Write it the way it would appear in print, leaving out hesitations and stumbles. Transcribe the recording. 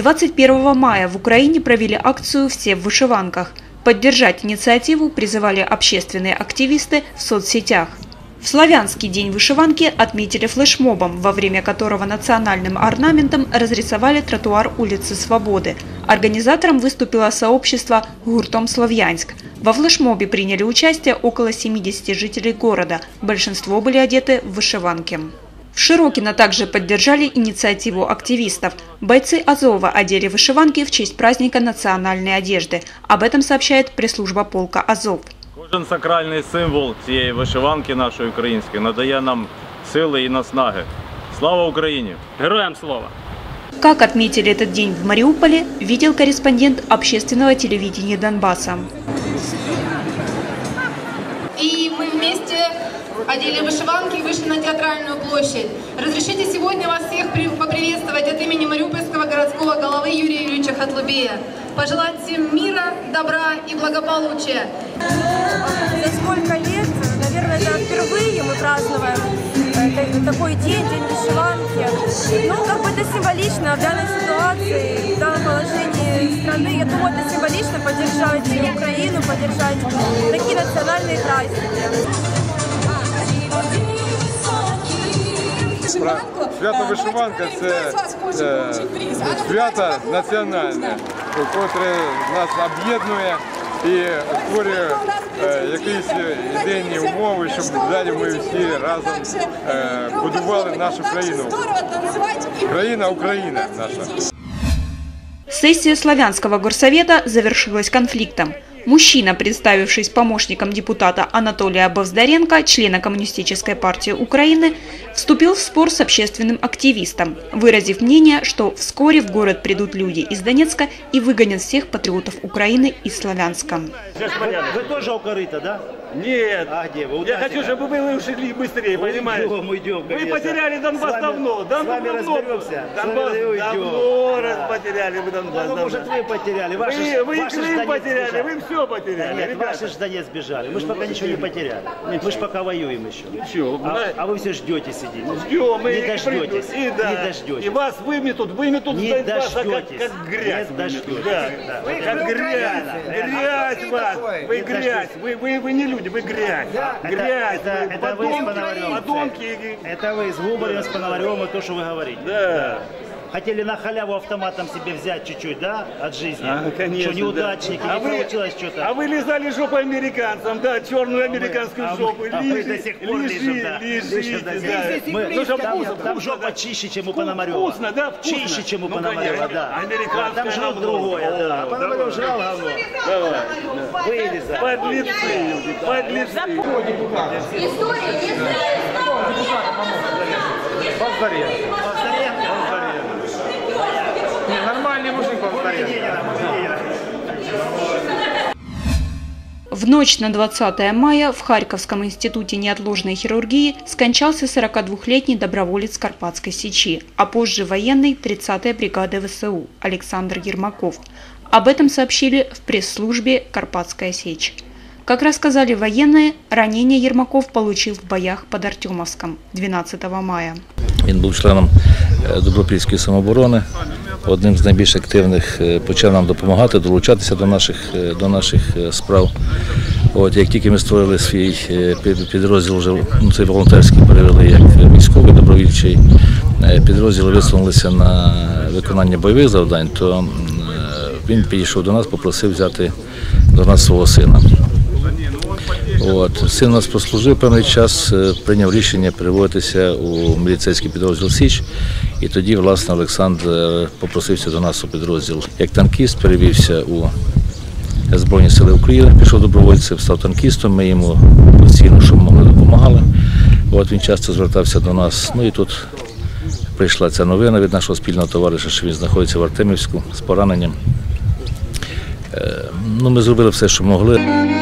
21 мая в Украине провели акцию «Все в вышиванках». Поддержать инициативу призывали общественные активисты в соцсетях. В Славянский день вышиванки отметили флешмобом, во время которого национальным орнаментом разрисовали тротуар улицы Свободы. Организатором выступило сообщество «Гуртом Слов'янськ». Во флешмобе приняли участие около 70 жителей города. Большинство были одеты в вышиванки. В Широкино также поддержали инициативу активистов. Бойцы Азова одели вышиванки в честь праздника национальной одежды. Об этом сообщает пресс-служба полка «Азов». Кожен сакральний символ цієї вишиванки нашої української надає нам сили і наснаги. Слава Україні! Героям слава! Как отметили этот день в Мариуполе, видел корреспондент общественного телевидения Донбасса. И мы вместе одели вышиванки и вышли на Театральную площадь. Разрешите сегодня вас всех поприветствовать от имени Мариупольского городского головы Юрия Юрьевича Хатлубея. Пожелать всем мира, добра и благополучия. За сколько лет, наверное, это впервые мы празднуем такой день, день вышиванки. Ну, как бы это символично в данной ситуации, в данном положении страны. Я думаю, это символично поддержать Украину, поддержать такие национальные праздники. Свято вишиванка – це свято національне, яке нас об'єднує і створює якісь ідейні умови, щоб далі ми всі разом будували нашу країну. Україна наша. Сессия Славянского горсовета завершилась конфликтом. Мужчина, представившись помощником депутата Анатолия Бовздаренко, члена Коммунистической партии Украины, вступил в спор с общественным активистом, выразив мнение, что вскоре в город придут люди из Донецка и выгонят всех патриотов Украины из Славянска. Вы тоже у корыта, да? Нет, а где вы? Я хочу, чтобы вы ушли быстрее, понимаете? Идем, вы потеряли Донбасс давно. С вами разберемся. Донбасс давно потеряли вы Донбасс. Ну, может, вы потеряли. Вы Крым потеряли, вы все потеряли. Нет, ваши же Донец сбежали. Мы же пока ничего не потеряли. Мы же пока воюем еще. Ничего. А вы все ждете, сидите. Ждем. Не дождетесь. Не дождетесь. И вас выметут не Донбасса дождетесь. как грязь. Не дождетесь. Да. Как грязь. Грязь вас. Вы грязь. Вы не люди, вы грязь. Грязь. Это вы с Пономарем. Это вы с Губарем, с Пономарем, и то, что вы говорите. Да. Хотели на халяву автоматом себе взять чуть-чуть, да, от жизни? Конечно, что, неудачники, да. не получилось что-то? А вы лизали жопу американцам, да, черную американскую жопу. Мы до сих пор лежим, да. Там жопа чище, чем у Пономарева. Вкусно, да, вкусно. Чище, чем у Пономарева, да. Американская там жрут другое, да. А Пономарев жрал говно. Давай. Вылезай. Подлецы. История, Нормальный мужик В ночь на 20 мая в Харьковском институте неотложной хирургии скончался 42-летний доброволец Карпатской Сечи, а позже военный 30-й бригады ВСУ Александр Ермаков. Об этом сообщили в пресс-службе «Карпатская Сечь». Как рассказали военные, ранение Ермаков получил в боях под Артемовском 12 мая. Він був членом Добропільської самооборони, одним з найбільш активних, почав нам допомагати, долучатися до наших справ. Як тільки ми створили свій підрозділ, вже цей волонтерський перевели як військовий добровільчий, підрозділи висунулися на виконання бойових завдань, то він підійшов до нас, попросив взяти до нас свого сина. Син у нас прослужив певний час, прийняв рішення переводитися у міліцейський підрозділ «Січ», і тоді, власне, Олександр попросився до нас у підрозділ. Як танкіст перевівся у Збройні сили України, пішов добровольцем, став танкістом, ми йому постійно, що могли, допомагали. Він часто звертався до нас, і тут прийшла ця новина від нашого спільного товариша, що він знаходиться в Артемівську з пораненням. Ми зробили все, що могли.